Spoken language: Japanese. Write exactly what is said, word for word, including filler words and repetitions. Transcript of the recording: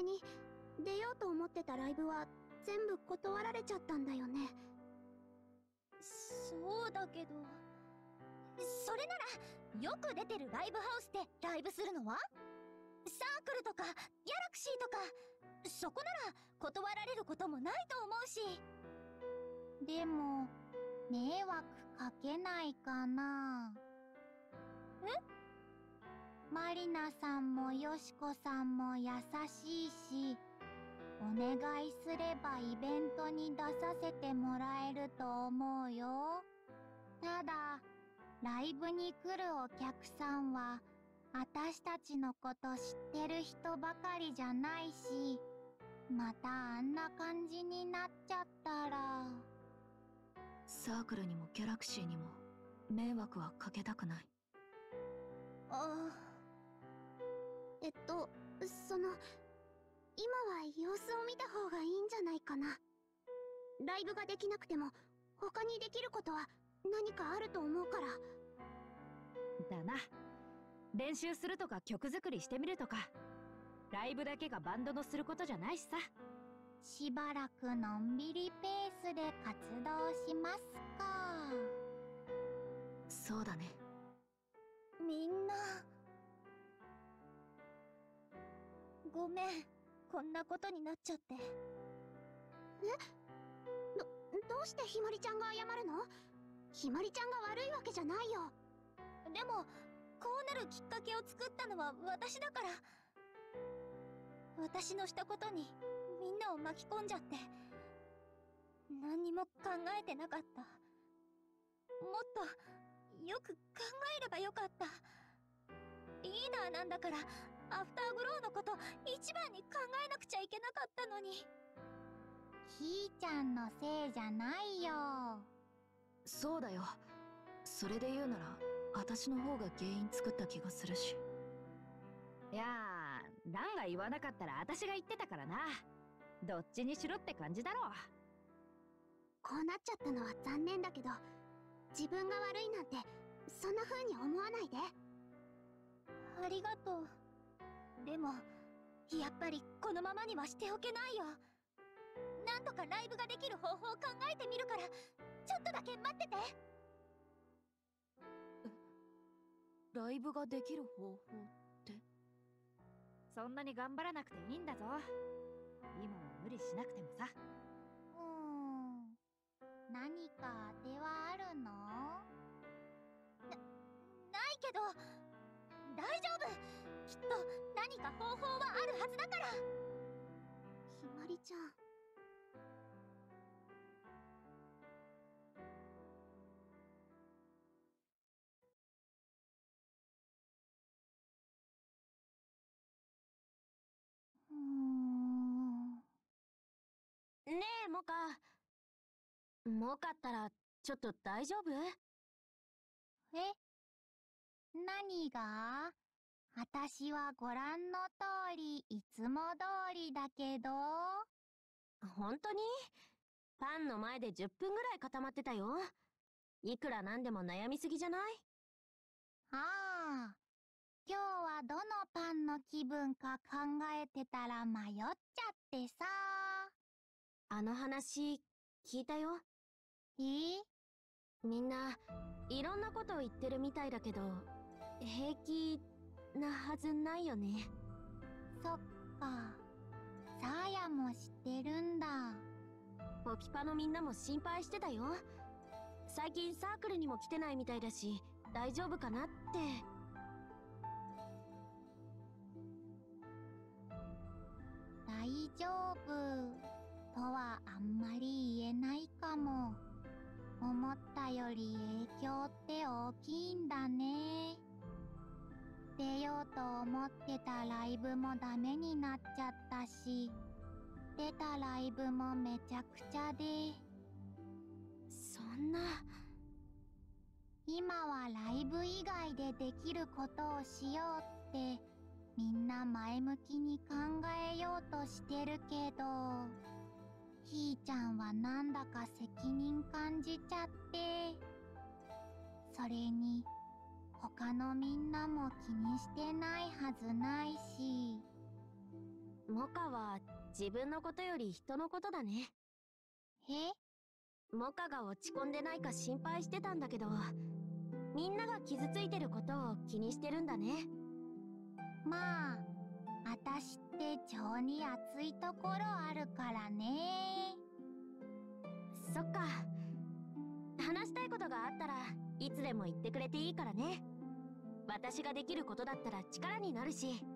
れに出ようと思ってたライブは全部断られちゃったんだよね。 そうだけど、それならよく出てるライブハウスでライブするのは？サークルとかギャラクシーとか、そこなら断られることもないと思うし。 でも迷惑かけないかな。 え？ マリナさんもヨシコさんも優しいし、お願いすればイベントに出させてもらえると思うよ。ただライブに来るお客さんは私たちのこと知ってる人ばかりじゃないし、またあんな感じになっちゃったら。 サークルにもギャラクシーにも迷惑はかけたくない。 ああ。 えっとその今は様子を見た方がいいんじゃないかな。ライブができなくても他にできることは何かあると思うから。 だな。練習するとか曲作りしてみるとか、ライブだけがバンドのすることじゃないしさ。 しばらくのんびりペースで活動しますか。 そうだね。 みんなごめん、こんなことになっちゃって。 え？ど、どうしてひまりちゃんが謝るの？ひまりちゃんが悪いわけじゃないよ。 でもこうなるきっかけを作ったのは私だから。私のしたことにみんなを巻き込んじゃって何にも考えてなかった。もっとよく考えればよかった。リーダーなんだからアフターグローのこと一番に考えなくちゃいけなかったのに。 ひーちゃんのせいじゃないよ。 そうだよ。それで言うなら私の方が原因作った気がするし。 いやー、ランが言わなかったら私が言ってたからな。どっちにしろって感じだろう。 こうなっちゃったのは残念だけど、自分が悪いなんてそんな風に思わないで。 ありがとう。でもやっぱりこのままにはしておけないよ。なんとかライブができる方法を考えてみるから、ちょっとだけ待ってて。 ライブができる方法って？ そんなに頑張らなくていいんだぞ。今は無理しなくてもさ。 うーん、何か当てはあるの？ な、ないけど大丈夫。きっと何か方法はあるはずだから。 ひまりちゃん。 うーん。 ねえモカ、モカったらちょっと大丈夫？ え？何が？私はご覧の通りいつも通りだけど。 本当に？パンの前でじゅっぷんぐらい固まってたよ。いくらなんでも悩みすぎじゃない？ ああ、今日はどのパンの気分か考えてたら迷っちゃってさ。 あの話聞いたよ。 え？ みんないろんなことを言ってるみたいだけど、平気なはずないよね。 そっか、サーヤも知ってるんだ。 ポキパのみんなも心配してたよ。最近サークルにも来てないみたいだし、大丈夫かなって。 大丈夫とはあんまり言えないかも。思ったより影響って大きいんだね。出ようと思ってたライブもダメになっちゃったし、出たライブもめちゃくちゃで。 そんな。 今はライブ以外でできることをしようってみんな前向きに考えようとしてるけど、ひーちゃんはなんだか責任感じちゃって、それに他のみんなも気にしてないはずないし。 モカは自分のことより人のことだね。 え？ モカが落ち込んでないか心配してたんだけど、みんなが傷ついてることを気にしてるんだね。 まあ、あたしって情に熱いところあるからね。 そっか。話したいことがあったらいつでも言ってくれていいからね。私ができることだったら力になるし。